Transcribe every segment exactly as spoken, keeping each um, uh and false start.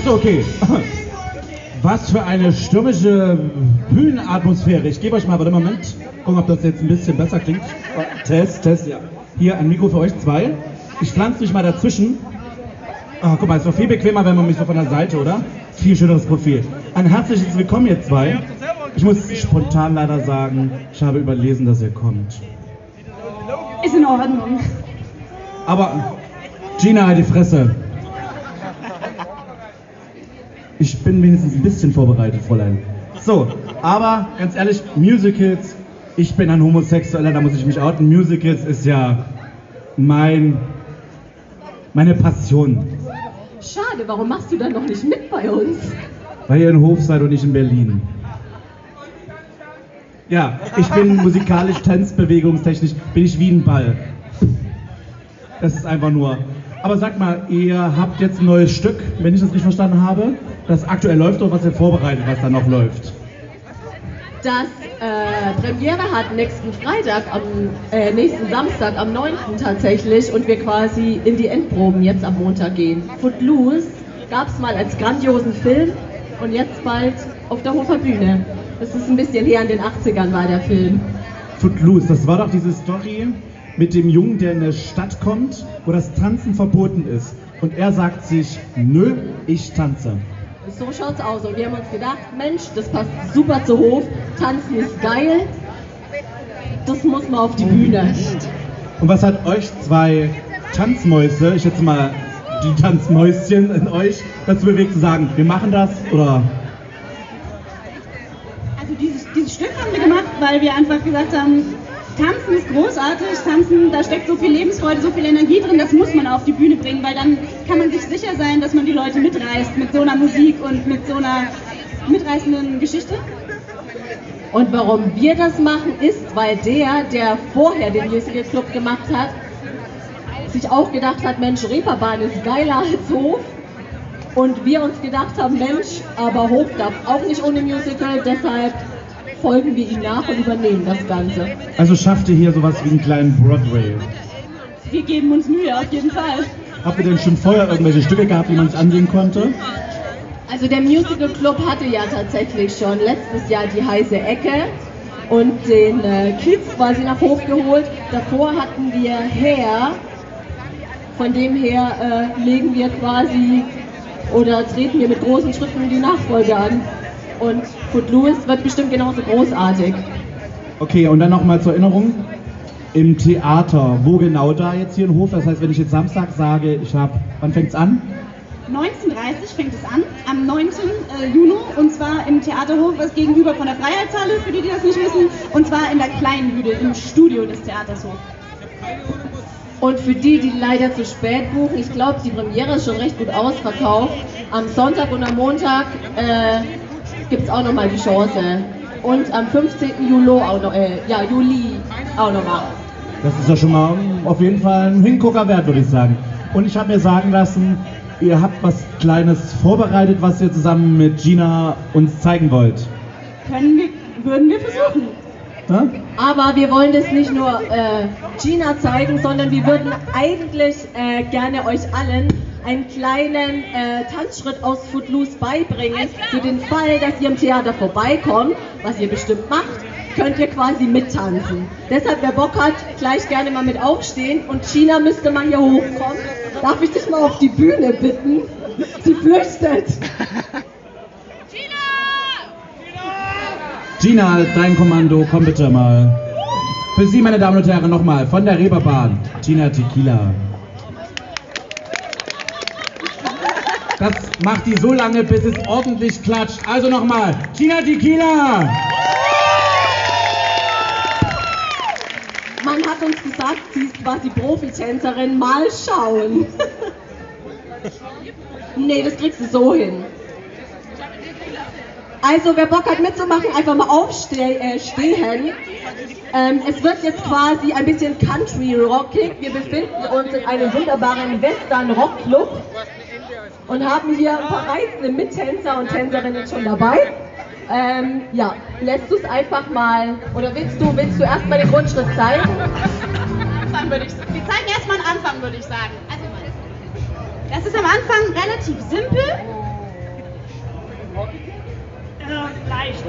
Achso, okay. Was für eine stürmische Bühnenatmosphäre. Ich gebe euch mal, warte, Moment. Gucken, ob das jetzt ein bisschen besser klingt. Test, Test, ja. Hier ein Mikro für euch zwei. Ich pflanze mich mal dazwischen. Oh, guck mal, es ist doch viel bequemer, wenn man mich so von der Seite, oder? Viel schöneres Profil. Ein herzliches Willkommen, ihr zwei. Ich muss spontan leider sagen, ich habe überlesen, dass ihr kommt. Ist in Ordnung. Aber, Gina, halt die Fresse. Ich bin wenigstens ein bisschen vorbereitet, Fräulein. So, aber ganz ehrlich, Musicals, ich bin ein Homosexueller, da muss ich mich outen. Musicals ist ja mein, meine Passion. Schade, warum machst du dann noch nicht mit bei uns? Weil ihr in Hof seid und nicht in Berlin. Ja, ich bin musikalisch, tanzbewegungstechnisch, bin ich wie ein Ball. Das ist einfach nur... Aber sag mal, ihr habt jetzt ein neues Stück, wenn ich das richtig verstanden habe, das aktuell läuft, oder was ihr vorbereitet, was da noch läuft? Das äh, Premiere hat nächsten Freitag, am äh, nächsten Samstag, am neunten tatsächlich, und wir quasi in die Endproben jetzt am Montag gehen. Footloose gab es mal als grandiosen Film und jetzt bald auf der Hofer Bühne. Das ist ein bisschen her, in den achtzigern war der Film. Footloose, das war doch diese Story mit dem Jungen, der in eine Stadt kommt, wo das Tanzen verboten ist. Und er sagt sich, nö, ich tanze. So schaut's aus. Und wir haben uns gedacht, Mensch, das passt super zu Hof. Tanzen ist geil. Das muss man auf die Bühne. Und was hat euch zwei Tanzmäuse, ich schätze mal die Tanzmäuschen in euch, dazu bewegt zu sagen, wir machen das, oder? Also dieses, dieses Stück haben wir gemacht, weil wir einfach gesagt haben, Tanzen ist großartig, Tanzen, da steckt so viel Lebensfreude, so viel Energie drin, das muss man auf die Bühne bringen, weil dann kann man sich sicher sein, dass man die Leute mitreißt mit so einer Musik und mit so einer mitreißenden Geschichte. Und warum wir das machen, ist, weil der, der vorher den Musical Club gemacht hat, sich auch gedacht hat, Mensch, Reeperbahn ist geiler als Hof. Und wir uns gedacht haben, Mensch, aber Hof darf auch nicht ohne Musical, deshalb folgen wir ihm nach und übernehmen das Ganze. Also schafft ihr hier sowas wie einen kleinen Broadway? Wir geben uns Mühe, auf jeden Fall. Habt ihr denn schon vorher irgendwelche Stücke gehabt, die man sich ansehen konnte? Also der Musical Club hatte ja tatsächlich schon letztes Jahr die heiße Ecke und den äh, Kids quasi nach Hof geholt. Davor hatten wir Hair, von dem her äh, legen wir quasi oder treten wir mit großen Schritten die Nachfolge an. Und Footloose wird bestimmt genauso großartig. Okay, und dann nochmal zur Erinnerung, im Theater, wo genau da jetzt hier in Hof? Das heißt, wenn ich jetzt Samstag sage, ich habe, wann fängt's an? neunzehn Uhr dreißig fängt es an, am neunten Juni, und zwar im Theaterhof, was gegenüber von der Freiheitshalle, für die, die das nicht wissen, und zwar in der kleinen Bühne, im Studio des Theaters Hof. Und für die, die leider zu spät buchen, ich glaube, die Premiere ist schon recht gut ausverkauft. Am Sonntag und am Montag äh, gibt es auch nochmal die Chance. Und am fünfzehnten Juli auch noch, äh, ja, Juli auch nochmal. Das ist ja schon mal auf jeden Fall ein Hingucker wert, würde ich sagen. Und ich habe mir sagen lassen, ihr habt was Kleines vorbereitet, was ihr zusammen mit Gina uns zeigen wollt. Können wir, würden wir versuchen. Ja? Aber wir wollen das nicht nur äh, Gina zeigen, sondern wir würden eigentlich äh, gerne euch allen einen kleinen äh, Tanzschritt aus Footloose beibringen. Für den Fall, dass ihr im Theater vorbeikommt, was ihr bestimmt macht, könnt ihr quasi mittanzen. Deshalb, wer Bock hat, gleich gerne mal mit aufstehen. Und Gina müsste mal hier hochkommen. Darf ich dich mal auf die Bühne bitten? Sie flüchtet. Gina, dein Kommando, komm bitte mal. Für Sie, meine Damen und Herren, nochmal von der Reeperbahn, Gina Tequila. Das macht die so lange, bis es ordentlich klatscht. Also nochmal, Gina Tequila! Man hat uns gesagt, sie ist quasi Profitänzerin. Mal schauen. Nee, das kriegst du so hin. Also, wer Bock hat mitzumachen, einfach mal aufstehen. Äh, ähm, es wird jetzt quasi ein bisschen Country-rockig. Wir befinden uns in einem wunderbaren Western-Rock-Club und haben hier ein paar reizende Mittänzer und Tänzerinnen schon dabei. Ähm, ja, lässt du es einfach mal, oder willst du, willst du erstmal den Grundschritt zeigen? Anfang würde ich, wir zeigen erstmal einen Anfang, würde ich sagen. Also, das ist am Anfang relativ simpel.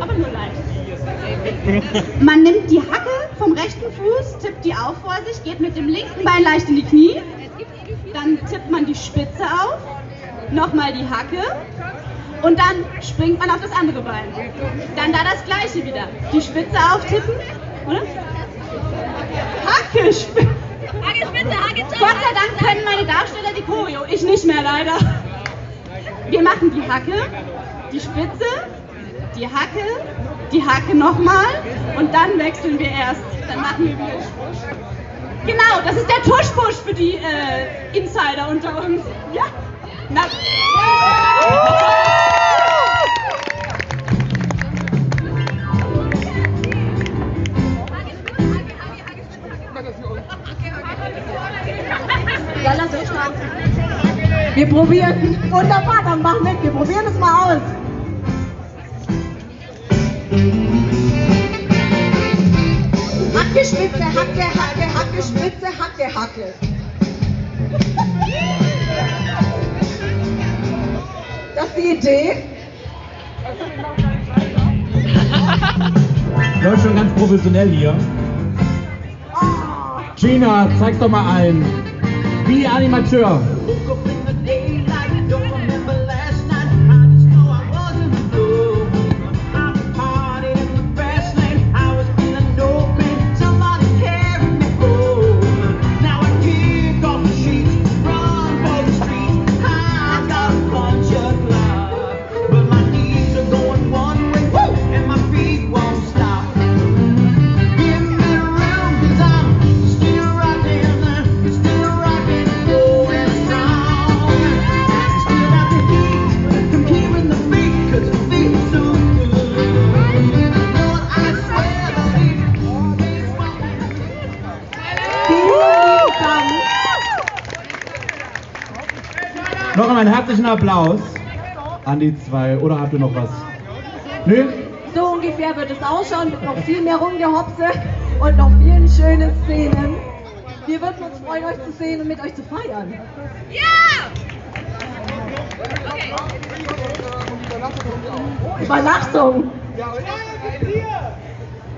aber nur leicht. Man nimmt die Hacke vom rechten Fuß, tippt die auf vor sich, geht mit dem linken Bein leicht in die Knie, dann tippt man die Spitze auf, nochmal die Hacke und dann springt man auf das andere Bein. Dann da das gleiche wieder. Die Spitze auftippen, oder? Hacke, Spitze. Hacke, Spitze, Hacke, Gott sei Dank können meine Darsteller die Choreo, ich nicht mehr leider. Wir machen die Hacke, die Spitze, die Hacke, die Hacke nochmal und dann wechseln wir erst. Dann machen wir wieder Tuschpush. Genau, das ist der Tuschpush für die äh, Insider unter uns. Ja. Na. Ja, lass uns mal. Wir probieren. Wunderbar, dann mach mit. Wir probieren es mal aus. Hacke, Spitze, Hacke, Hacke, Hacke, Spitze, Hacke, Hacke. Das ist die Idee. Läuft schon ganz professionell hier. Gina, zeig's doch mal ein. Wie Animateur. Noch einmal einen herzlichen Applaus an die zwei. Oder habt ihr noch was? Nö? So ungefähr wird es ausschauen mit noch viel mehr Rumgehopse und noch vielen schönen Szenen. Wir würden uns freuen, euch zu sehen und mit euch zu feiern. Ja! Okay. Überlastung.